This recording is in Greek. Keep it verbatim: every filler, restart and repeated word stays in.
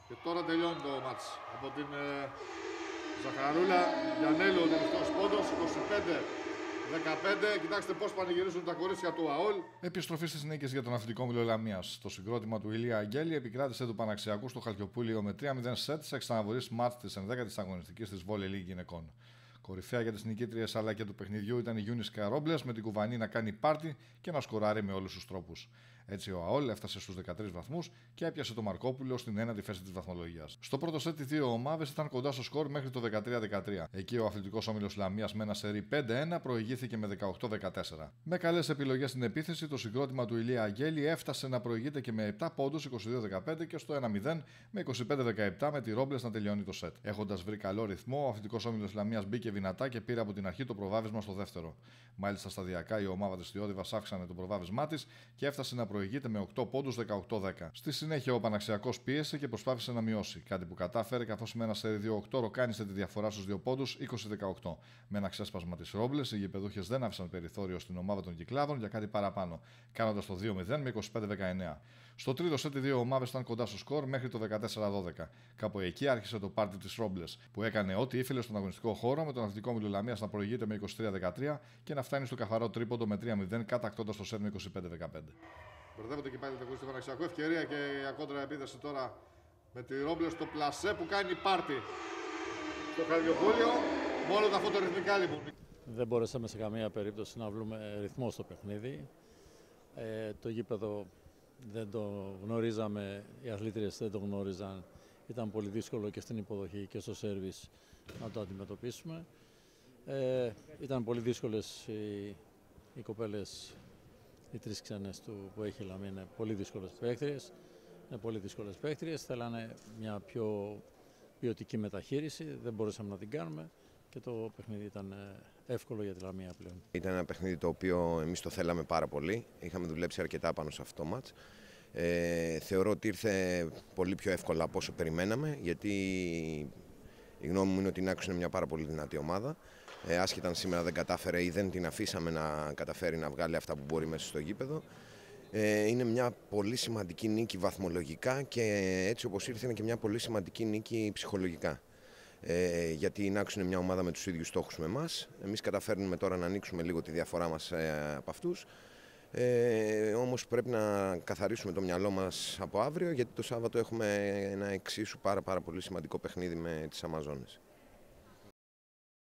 Και τώρα τελειώνει το μάτς. Από την ε, Ζαχαρούλα, Γιαννέλου, ο τελευταίος πόντος, είκοσι πέντε δεκαπέντε. Κοιτάξτε πώς πανηγυρίζουν τα κορίτσια του ΑΟΛ. Επιστροφή στις νίκες για τον Αθλητικό Όμιλο Λαμίας. Το συγκρότημα του Ηλία Αγγέλη επικράτησε του Παναξιακού στο Χαλκιοπούλιο με τρία μηδέν σετ σε εξαναβολής μάτς της ενδέκατης αγωνιστικής της Volley League γυναικών. Κορυφαία για τις νικήτριες αλλά και του παιχνιδιού ήταν η Γιούνισκα Ρόμπλες με την Κουβανή να κάνει πάρτι και να σκοράρει με όλους τους τρόπους. Έτσι ο ΑΟΛ έφτασε στους δεκατρείς βαθμούς και έπιασε το Μαρκόπουλο στην ένατη θέση της βαθμολογίας. Στο πρώτο σετ οι δύο ομάδες ήταν κοντά στο σκορ μέχρι το δεκατρία δεκατρία. Εκεί ο Αθλητικός Όμιλος Λαμίας με ένα σερί πέντε ένα προηγήθηκε με δεκαοκτώ δεκατέσσερα. Με καλές επιλογές στην επίθεση, το συγκρότημα του Ηλία Αγγέλη έφτασε να προηγείται και με επτά πόντους είκοσι δύο δεκαπέντε και στο ένα μηδέν με είκοσι πέντε δεκαεπτά με τη Ρόμπλες να τελειώνει το σετ. Έχοντας βρει καλό ρυθμό, ο Αθλητικός Όμιλος Λαμίας μπήκε δυνατά και πήρε από την αρχή το προβάδισμα στο δεύτερο. Μάλιστα σταδιακά η ομάδα της Διόδηβας αύξανε το προβάδισμά της και έφτασε να προηγείται με οκτώ πόντους δεκαοκτώ δέκα. Στη συνέχεια ο Παναξιακός πίεσε και προσπάθησε να μειώσει, κάτι που κατάφερε καθώς με ένα σερί δύο οκτώ ροκάνισε τη διαφορά στους δύο πόντους είκοσι δεκαοκτώ. Με ένα ξέσπασμα της Ρόμπλες, οι γηπεδούχες δεν άφησαν περιθώριο στην ομάδα των Κυκλάδων για κάτι παραπάνω, κάνοντας το δύο μηδέν με είκοσι πέντε δεκαεννέα. Στο τρίτο σετ οι δύο ομάδες ήταν κοντά στο σκορ μέχρι το δεκατέσσερα δώδεκα. Κάπου εκεί άρχισε το πάρτι της Ρόμπλες, που έκανε ό,τι ήθελε στον αγωνιστικό χώρο με τον Αθλητικό Όμιλο Λαμίας να προηγείται με είκοσι τρία δεκατρία και να φτάνει στο καθαρό τρίποντο με τρία μηδέν κατακτώντας το σετ με είκοσι πέντε δεκαπέντε. Μπερδεύονται και πάλι τα κορίτσια του Παναξιακού. Ευκαιρία και η κόντρα επίθεση τώρα με τη Ρόμπλες στο πλασέ που κάνει πάρτι στο Χαλκιοπούλιο. Μόνο τα φωτορυθμικά λοιπόν. Δεν μπορέσαμε σε καμία περίπτωση να βρούμε ρυθμό στο παιχνίδι. Ε, το γήπεδο δεν το γνωρίζαμε, οι αθλήτριες δεν το γνώριζαν. Ήταν πολύ δύσκολο και στην υποδοχή και στο σέρβις να το αντιμετωπίσουμε. Ε, ήταν πολύ δύσκολες οι, οι κοπέλες, οι τρεις ξένες του που έχει η Λαμία είναι πολύ δύσκολες παίκτριες. Είναι πολύ δύσκολες παίκτριες, θέλανε μια πιο ποιοτική μεταχείριση, δεν μπορούσαμε να την κάνουμε και το παιχνίδι ήταν εύκολο για τη Λαμία πλέον. Ήταν ένα παιχνίδι το οποίο εμείς το θέλαμε πάρα πολύ, είχαμε δουλέψει αρκετά πάνω σε αυτό το μάτς. Ε, θεωρώ ότι ήρθε πολύ πιο εύκολα από όσο περιμέναμε, γιατί η γνώμη μου είναι ότι η Νάκους είναι μια πάρα πολύ δυνατή ομάδα. Ε, άσχετα αν σήμερα δεν κατάφερε ή δεν την αφήσαμε να καταφέρει να βγάλει αυτά που μπορεί μέσα στο γήπεδο. Ε, είναι μια πολύ σημαντική νίκη βαθμολογικά και έτσι όπως ήρθε είναι και μια πολύ σημαντική νίκη ψυχολογικά. Ε, γιατί η Νάκους είναι μια ομάδα με τους ίδιους στόχους με εμάς. Εμείς καταφέρνουμε τώρα να ανοίξουμε λίγο τη διαφορά μας ε, από αυτούς. Ε, όμως πρέπει να καθαρίσουμε το μυαλό μας από αύριο, γιατί το Σάββατο έχουμε ένα εξίσου πάρα, πάρα πολύ σημαντικό παιχνίδι με τις Αμαζόνες.